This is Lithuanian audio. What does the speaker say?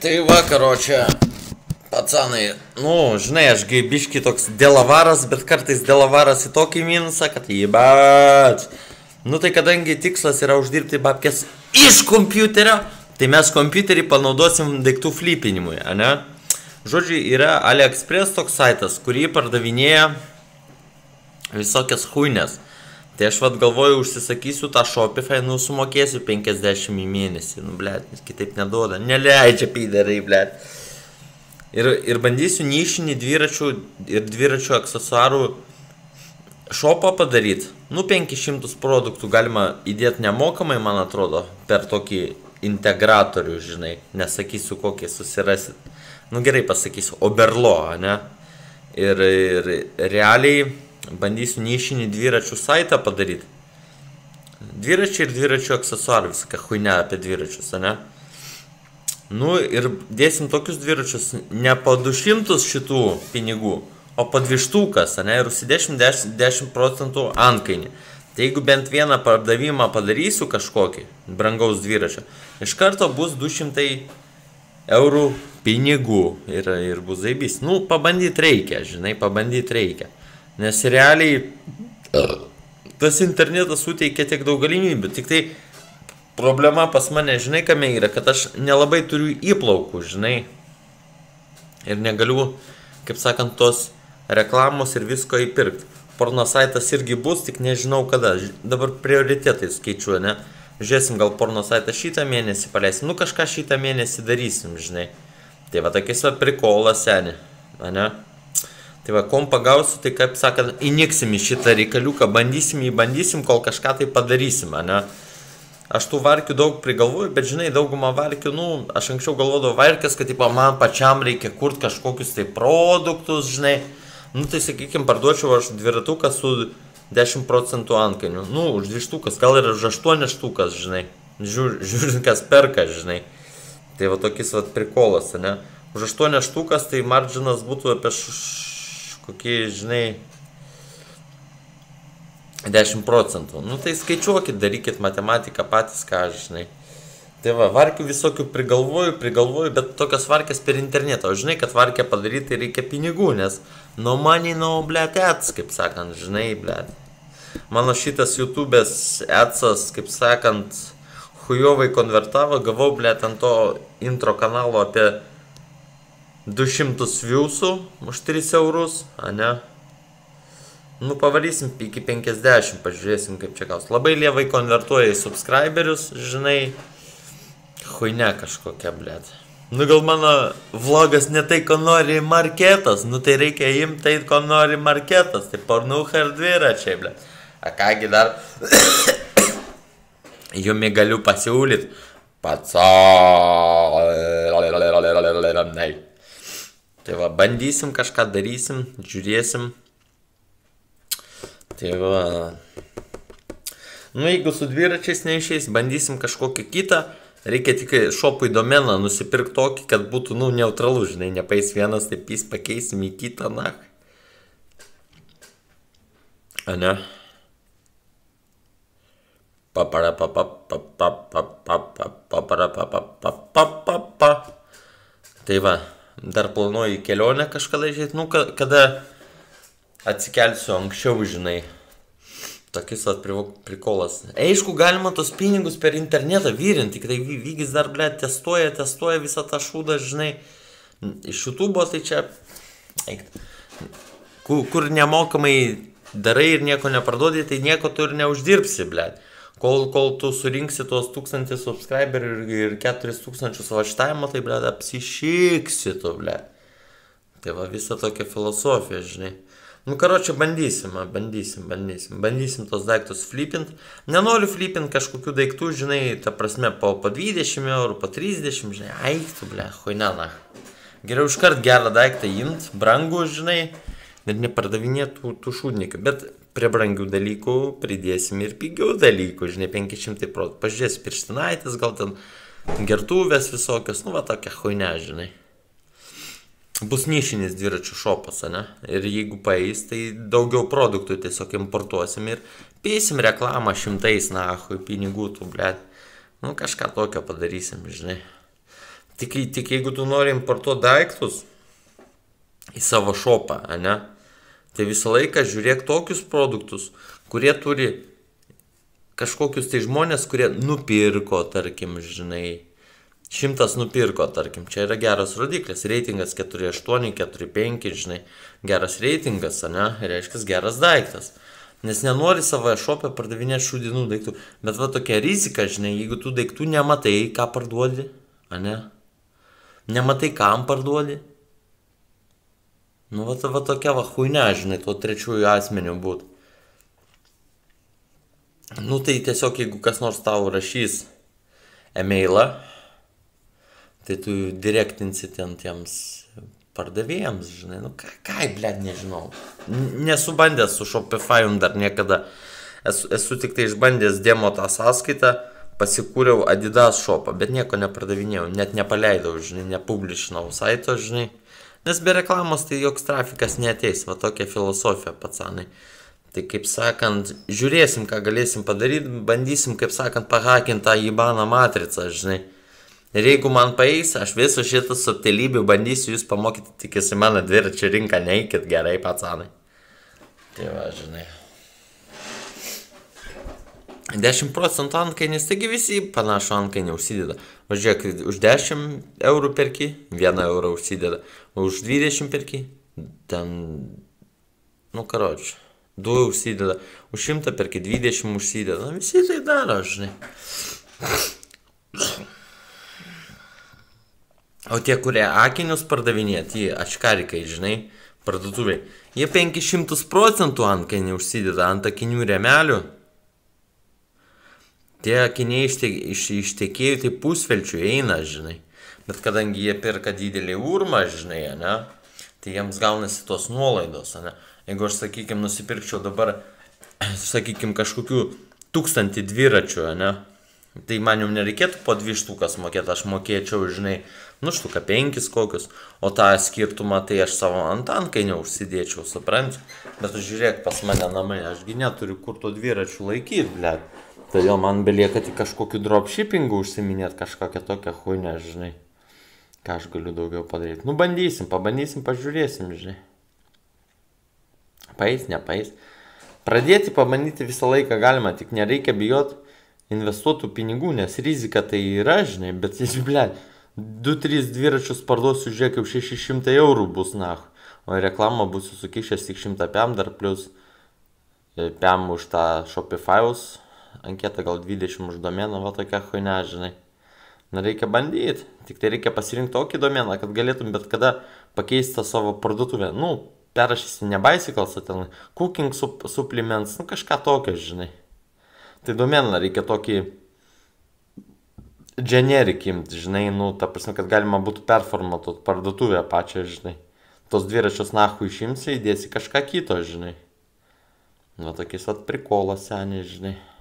Tai vakaro čia, pacanai, nu, žinai, aš biški toks delavaras, bet kartais delavaras į tokį minusą, kad jįbat. Nu tai kadangi tikslas yra uždirbti babkės iš kompiuterio, tai mes kompiuterį panaudosim daiktų flipinimui, ane? Žodžiu, yra AliExpress toks saitas, kurį pardavinėja visokias huinės. Tai aš vat galvoju, užsisakysiu tą Shopify, nu sumokėsiu 50 į mėnesį, nu blėt, kitaip neduoda, neleidžia pydarai, blėt. Ir bandysiu nišinį dviračių ir dviračių aksesuarų shopą padaryti. Nu 500 produktų galima įdėti nemokamai, man atrodo, per tokį integratorių, žinai, nesakysiu kokį susirasit. Nu gerai pasakysiu, Oberlo, ne? Ir realiai bandysiu nišinį dviračių saitą padaryti. Dviračiai ir dviračių aksesuarų, viską huinę apie dviračius, ne? Nu ir dėsim tokius dviračius ne po 200 šitų pinigų, o po 2 štukas, ne? Ir užsidėšim 10% antkainį. Tai jeigu bent vieną pardavimą padarysiu kažkokį brangaus dviračio, iš karto bus 200 eurų pinigų ir bus zaibys. Nu, pabandyti reikia, žinai, pabandyti reikia. Nes realiai tas internetas suteikia tiek daug galimybių, tik tai problema pas mane, žinai, kame yra, kad aš nelabai turiu įplaukų, žinai, ir negaliu, kaip sakant, tos reklamos ir visko įpirkti. Porno saitas irgi bus, tik nežinau kada, dabar prioritetai skaičiuoju, ne, žiūrėsim, gal porno saitą šitą mėnesį paleisim, nu kažką šitą mėnesį darysim, žinai, tai va, tokiais va prikolas seni, ne. Tai va, kompą gausiu, tai kaip sakant, įniksim į šitą reikaliuką, bandysim, kol kažką tai padarysim, ne? Aš tų varkių daug prigalvoju, bet žinai, daugumą varkių, nu, aš anksčiau galvodavau varkės, kad tipo, man pačiam reikia kurti kažkokius tai produktus, žinai. Nu, tai sakykim, parduočiau aš dviratuką su 10% antkainių. Nu, už 2 štukas, gal ir už 8 štukas, žinai. Žiūrint, kas perka, žinai. Tai va, tokis va prikolas, ne? Už 8 štukas, tai marginas būtų apie kokie, žinai, 10%. Nu tai skaičiuokit, darykit matematiką patys, ką aš, žinai. Tai va, varkių visokių prigalvoju, bet tokios varkės per internetą. O žinai, kad varkę padaryti reikia pinigų, nes no money, no blėt ads, kaip sakant, žinai, blėt. Mano šitas YouTube'as adsas, kaip sakant, hujovai konvertavo, gavau, blėt, ant to intro kanalo apie 200 viewsų už 3 eurus, ane? Nu, pavarysim iki 50, pažiūrėsim, kaip čia gaus. Labai lievai konvertuoja į subscriberius, žinai, huinė kažkokia, blėt. Nu, gal mano vlogas ne tai, ko nori marketas, nu, tai reikia imti tai, ko nori marketas, tai pornucha ir dviračiai, blėt. A kągi dar, jumi galiu pasiūlyti, Tai va, bandysim kažką darysim, žiūrėsim. Tai va. Nu, jeigu su dviračiais neišeis, bandysim kažkokį kitą. Reikia tik shopui domeną nusipirkti tokį, kad būtų, nu, neutralus, žinai, nepais vienas, taip jis pakeisim į kitą, na. Ane? Tai va. Dar planuoju į kelionę kažkada išėti, nu, kada atsikelsiu anksčiau, žinai. Tokis prikolas. Aišku, galima tos pinigus per internetą vyrinti, tik tai Vygis dar, blėt, testuoja visą tą šūdą, žinai. Iš YouTube'o tai čia, kur nemokamai darai ir nieko neparduodi, tai nieko tu ir neuždirbsi, blėt. Kol tu surinksi tuos 1000 subscriberių ir 4000 vaštavimo, tai, blėt, apsišiksi tu, blėt. Tai va, visa tokia filosofija, žinai. Nu, karočią, bandysim tos daiktus flipint. Nenoriu flipint kažkokių daiktų, žinai, ta prasme, po 20 eurų, po 30, žinai, aiktų, blėt, huinena. Geriau iškart gerą daiktą imt, brangų, žinai, net nepardavinėtų tų šūdnikių, bet prie brangių dalykų pridėsim ir pigių dalykų, žinai, 500 protų. Pažiūrėsiu pirštinaitės, gal ten gertuvės visokios, nu va tokia huinė, žinai. Bus nišinis dviračių šopas, ne? Ir jeigu paeis, tai daugiau produktų tiesiog importuosim ir pėsim reklamą 100 nahui pinigų tų, blėt. Nu kažką tokio padarysim, žinai. Tik jeigu tu nori importuoti daiktus į savo šopą, ane, tai visą laiką žiūrėk tokius produktus, kurie turi kažkokius tai žmonės, kurie nupirko, tarkim, žinai, 100 nupirko, tarkim, čia yra geras rodiklis, reitingas 4,8, 4,5, žinai, geras reitingas, ane, reiškia geras daiktas. Nes nenori savo šopę pardavinėti šūdinų daiktų, bet va tokia rizika, žinai, jeigu tu daiktų nematai, ką parduodi, ane, nematai, kam parduodi, nu va tokia va huinia, žinai, tuo trečiųjų asmeniu būt. Nu tai tiesiog, jeigu kas nors tau rašys e-mailą, tai tu direktinsi ten tiems pardavėjams, žinai, nu ką, blėd, nežinau. Nesu bandęs su Shopify'um dar niekada. Esu tik tai išbandęs demo tą sąskaitą, pasikūriau Adidas shopą, bet nieko nepardavinėjau, net nepaleidau, žinai, nepublišinau saito, žinai. Nes be reklamos tai joks trafikas neateis, va tokia filosofija, pacanai. Tai kaip sakant, žiūrėsim, ką galėsim padaryti, bandysim, kaip sakant, pahakinti tą IBAN'o matricą, žinai. Ir jeigu man paeis, aš visų šitą subtilybių bandysiu jūs pamokyti, tikisi mano dviračių rinką, neikit gerai, pacanai. Tai va, žinai. 10% antkainis, taigi visi panašų antkainį užsideda. Važiuok, už 10 eurų perki, 1 eurą užsideda. Už 20 perki, ten, nu karočiui, 2 užsideda. Už 100 perki, 20 užsideda. Na, visi tai daro, žinai. O tie, kurie akinius pardavinėja, tie ačkarikai, žinai, parduotuviai, jie 500% antkainį užsideda ant akinių rėmelių. Tie akiniai iš tiekėjų tai pusvelčių eina, žinai. Bet kadangi jie perka didelį urmą, žinai, ne, tai jiems gaunasi tos nuolaidos, ne. Jeigu aš, sakykime, nusipirkčiau dabar, sakykime, kažkokių 1000 dviračių, ne, tai man jau nereikėtų po 2 štukas mokėti, aš mokėčiau, žinai, nu štuką 5 kokius, o tą skirtumą tai aš savo ant antkainio užsidėčiau, supranti. Bet žiūrėk, pas mane namai, ašgi neturiu kur to dviračių laikyti, blėt. Todėl man belieka tik kažkokiu dropshippingu užsiminėti, kažkokią tokią huinę, žinai. Ką aš galiu daugiau padaryti. Nu, pabandysim, pažiūrėsim, žinai. Paeis, nepaeis. Pradėti, pabandyti visą laiką galima, tik nereikia bijot investuotų pinigų, nes rizika tai yra, žinai, bet jis, blėt, 2-3 dviračius parduosiu, žiūrėk, jau 600 eurų bus, nah. O reklamą būsiu sukišęs tik 100 PM dar plus PM už tą Shopify'us. Anketą gal 20 už domeną, va tokia huinė, žinai. Na, reikia bandyti. Tik tai reikia pasirinkti tokį domeną, kad galėtum bet kada pakeisti savo parduotuvę. Nu, perrašysi ne bicycles, o ten cooking supplements, nu kažką tokio, žinai. Tai domeną reikia tokį generic imti, žinai, nu, ta prasme, kad galima būtų performatuoti parduotuvę pačią, žinai. Tos dviračius nahu išimsi, įdėsi kažką kito, žinai. Va tokiais vat prikolas, seniai, žinai.